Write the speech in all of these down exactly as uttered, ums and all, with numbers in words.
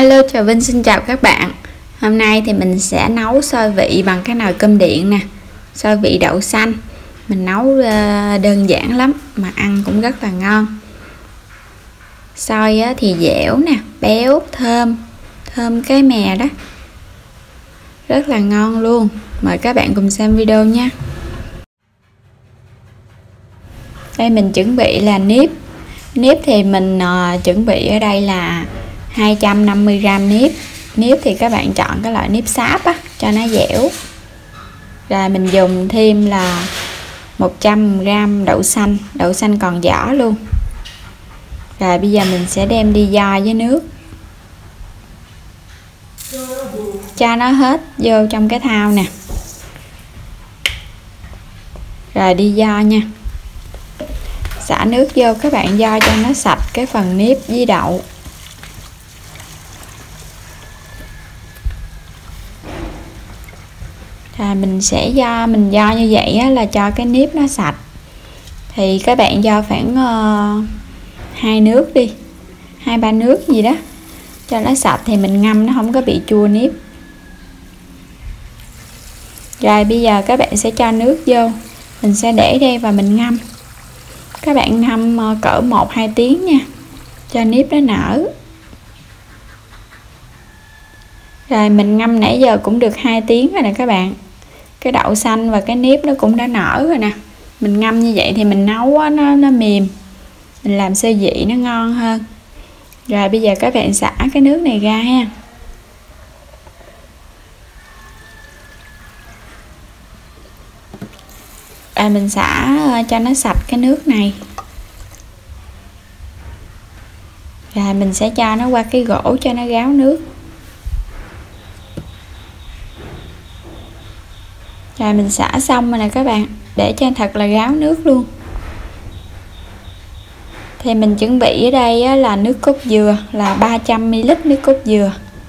Alo, chào Vinh, xin chào các bạn. Hôm nay thì mình sẽ nấu xôi vị bằng cái nồi cơm điện nè. Xôi vị đậu xanh. Mình nấu đơn giản lắm mà ăn cũng rất là ngon. Xôi thì dẻo nè, béo, thơm, thơm cái mè đó. Rất là ngon luôn. Mời các bạn cùng xem video nha. Đây mình chuẩn bị là nếp. Nếp thì mình uh, chuẩn bị ở đây là hai trăm năm mươi gam nếp. Nếp thì các bạn chọn cái loại nếp sáp á, cho nó dẻo. Rồi mình dùng thêm là một trăm gam đậu xanh, đậu xanh còn vỏ luôn. Rồi bây giờ mình sẽ đem đi vo với nước. Cho nó hết vô trong cái thau nè. Rồi đi vo nha. Xả nước vô, các bạn vo cho nó sạch cái phần nếp với đậu. Rồi mình sẽ vo, mình vo như vậy á, là cho cái nếp nó sạch. Thì các bạn vo khoảng uh, hai nước đi, hai ba nước gì đó, cho nó sạch thì mình ngâm nó không có bị chua nếp. Rồi bây giờ các bạn sẽ cho nước vô, mình sẽ để đây và mình ngâm. Các bạn ngâm cỡ một hai tiếng nha, cho nếp nó nở. Rồi mình ngâm nãy giờ cũng được hai tiếng rồi nè các bạn. Cái đậu xanh và cái nếp nó cũng đã nở rồi nè. Mình ngâm như vậy thì mình nấu á, nó, nó mềm. Mình làm xôi vị nó ngon hơn. Rồi bây giờ các bạn xả cái nước này ra ha. Rồi mình xả cho nó sạch cái nước này. Rồi mình sẽ cho nó qua cái gỗ cho nó ráo nước. Rồi mình xả xong rồi nè các bạn, để cho thật là ráo nước luôn. Thì mình chuẩn bị ở đây á, là nước cốt dừa là ba trăm mi li lít nước cốt dừa.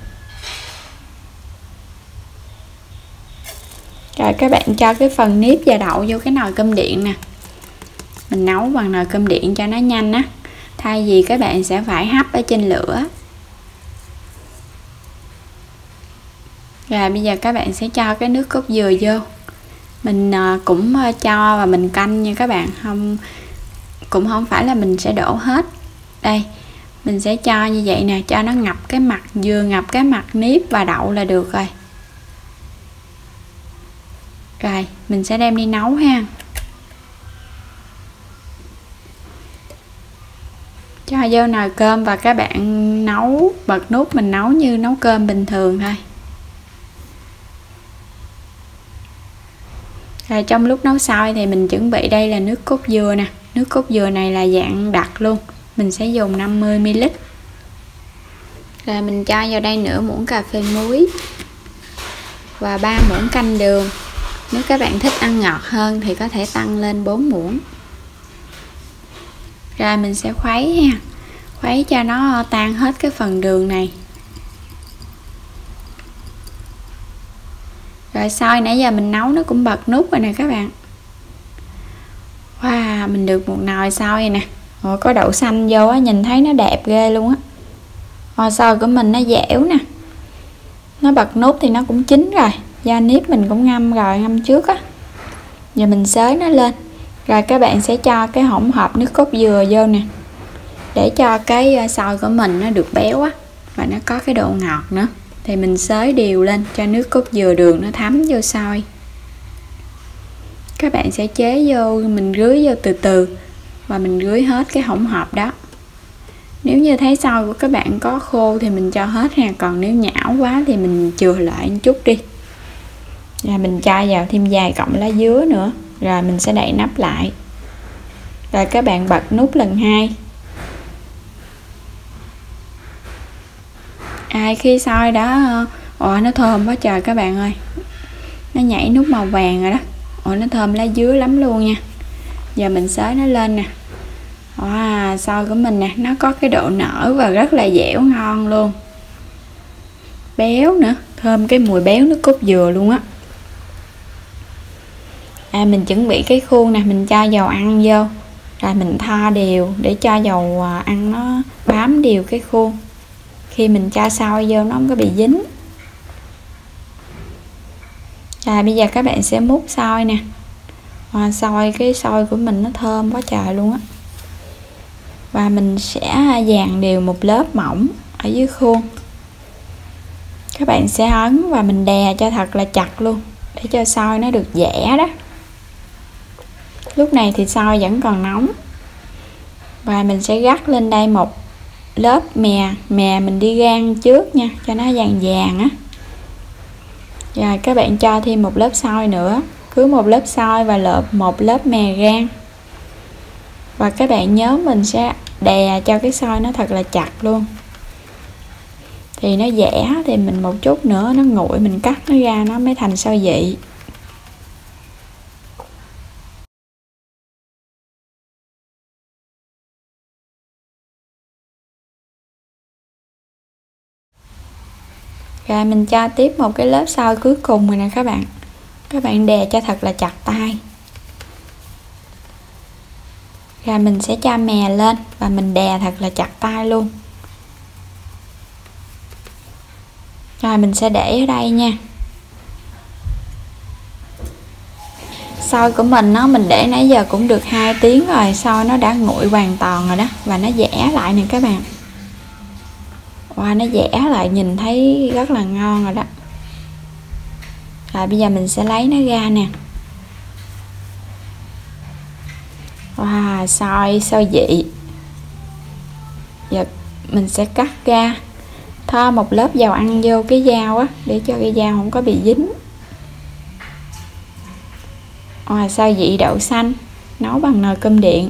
Rồi các bạn cho cái phần nếp và đậu vô cái nồi cơm điện nè. Mình nấu bằng nồi cơm điện cho nó nhanh á, thay vì các bạn sẽ phải hấp ở trên lửa. Rồi bây giờ các bạn sẽ cho cái nước cốt dừa vô. Mình cũng cho và mình canh nha các bạn, không cũng không phải là mình sẽ đổ hết. Đây, mình sẽ cho như vậy nè, cho nó ngập cái mặt dừa, ngập cái mặt nếp và đậu là được rồi. Rồi, mình sẽ đem đi nấu ha. Cho vô nồi cơm và các bạn nấu, bật nút mình nấu như nấu cơm bình thường thôi. Rồi trong lúc nấu xôi thì mình chuẩn bị đây là nước cốt dừa nè. Nước cốt dừa này là dạng đặc luôn. Mình sẽ dùng năm mươi mi li lít. Rồi mình cho vào đây nửa muỗng cà phê muối và ba muỗng canh đường. Nếu các bạn thích ăn ngọt hơn thì có thể tăng lên bốn muỗng. Rồi mình sẽ khuấy ha. Khuấy cho nó tan hết cái phần đường này. Rồi xôi nãy giờ mình nấu nó cũng bật nút rồi nè các bạn. Wow, mình được một nồi xôi nè. Ồ, có đậu xanh vô á, nhìn thấy nó đẹp ghê luôn á. Ồ, xôi của mình nó dẻo nè. Nó bật nút thì nó cũng chín rồi. Da nếp mình cũng ngâm rồi, ngâm trước á. Giờ mình xới nó lên. Rồi các bạn sẽ cho cái hỗn hợp nước cốt dừa vô nè. Để cho cái xôi của mình nó được béo á, và nó có cái độ ngọt nữa. Thì mình xới đều lên cho nước cốt dừa đường nó thấm vô xôi. Các bạn sẽ chế vô, mình rưới vô từ từ và mình rưới hết cái hỗn hợp đó. Nếu như thấy xôi của các bạn có khô thì mình cho hết ha, còn nếu nhão quá thì mình chừa lại một chút đi. Rồi mình cho vào thêm vài cọng lá dứa nữa, rồi mình sẽ đậy nắp lại. Rồi các bạn bật nút lần hai. À, khi xôi đó, ồ nó thơm quá trời các bạn ơi. Nó nhảy nút màu vàng rồi đó. Ồ nó thơm lá dứa lắm luôn nha. Giờ mình xới nó lên nè. Wow, xôi của mình nè, nó có cái độ nở và rất là dẻo ngon luôn. Béo nữa, thơm cái mùi béo nước cốt dừa luôn á. À, mình chuẩn bị cái khuôn nè, mình cho dầu ăn vô. Rồi mình thoa đều để cho dầu ăn nó bám đều cái khuôn. khi mình cho xôi vô nó không có bị dính. Rồi bây giờ các bạn sẽ múc xôi nè. Và xôi cái xôi của mình nó thơm quá trời luôn á. Và mình sẽ dàn đều một lớp mỏng ở dưới khuôn. Các bạn sẽ ấn và mình đè cho thật là chặt luôn để cho xôi nó được giãn đó. Lúc này thì xôi vẫn còn nóng. Và mình sẽ gắt lên đây một lớp mè, mè mình đi rang trước nha, cho nó vàng vàng á. Rồi các bạn cho thêm một lớp xôi nữa, cứ một lớp xôi và lợp một lớp mè rang. Và các bạn nhớ mình sẽ đè cho cái xôi nó thật là chặt luôn. Thì nó giãn thì mình một chút nữa nó nguội mình cắt nó ra nó mới thành xôi vị. Rồi mình cho tiếp một cái lớp xôi cuối cùng rồi nè các bạn. Các bạn đè cho thật là chặt tay. Rồi mình sẽ cho mè lên và mình đè thật là chặt tay luôn. Rồi mình sẽ để ở đây nha. Xôi của mình nó mình để nãy giờ cũng được hai tiếng rồi, xôi nó đã nguội hoàn toàn rồi đó và nó giãn lại nè các bạn. Wow, nó giãn lại nhìn thấy rất là ngon rồi đó. Rồi bây giờ mình sẽ lấy nó ra nè. Wow, xôi xôi vị. Giờ mình sẽ cắt ra, thoa một lớp dầu ăn vô cái dao á để cho cái dao không có bị dính. Wow, xôi vị đậu xanh nấu bằng nồi cơm điện.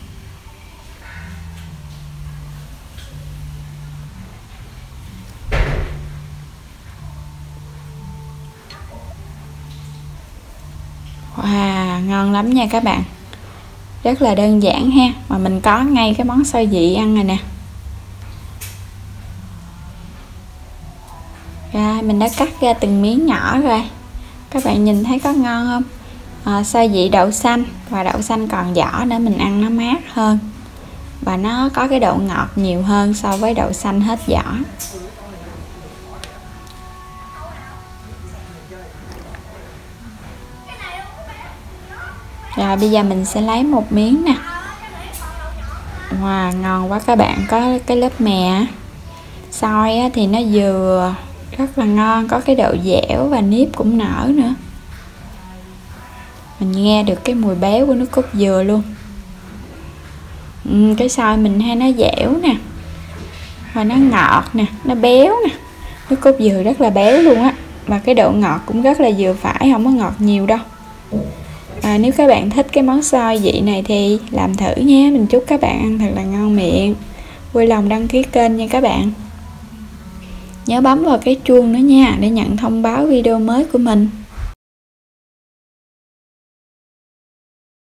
Wow, ngon lắm nha các bạn. Rất là đơn giản ha, mà mình có ngay cái món xôi vị ăn này nè. Rồi mình đã cắt ra từng miếng nhỏ rồi. Các bạn nhìn thấy có ngon không? À, xôi vị đậu xanh và đậu xanh còn vỏ nữa, mình ăn nó mát hơn và nó có cái độ ngọt nhiều hơn so với đậu xanh hết vỏ. Rồi bây giờ mình sẽ lấy một miếng nè. Wow, ngon quá các bạn, có cái lớp mè. Xôi thì nó vừa rất là ngon, có cái độ dẻo và nếp cũng nở nữa. Mình nghe được cái mùi béo của nước cốt dừa luôn. Ừ, cái xôi mình hay nó dẻo nè, và nó ngọt nè, nó béo nè. Nước cốt dừa rất là béo luôn á. Và cái độ ngọt cũng rất là vừa phải, không có ngọt nhiều đâu. À, nếu các bạn thích cái món xôi vị này thì làm thử nhé. Mình chúc các bạn ăn thật là ngon miệng. Vui lòng đăng ký kênh nha các bạn. Nhớ bấm vào cái chuông nữa nha để nhận thông báo video mới của mình.